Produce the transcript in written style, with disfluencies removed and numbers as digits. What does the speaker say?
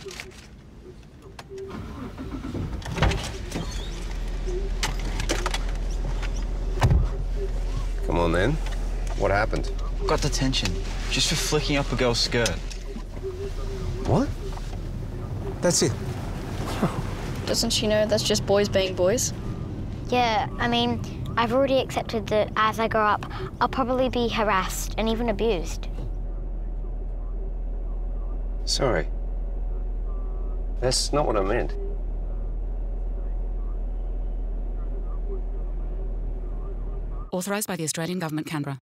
Come on then. What happened? Got detention, just for flicking up a girl's skirt. What? That's it? Doesn't she know that's just boys being boys? Yeah, I mean, I've already accepted that as I grow up, I'll probably be harassed and even abused. Sorry. That's not what I meant. Authorised by the Australian Government, Canberra.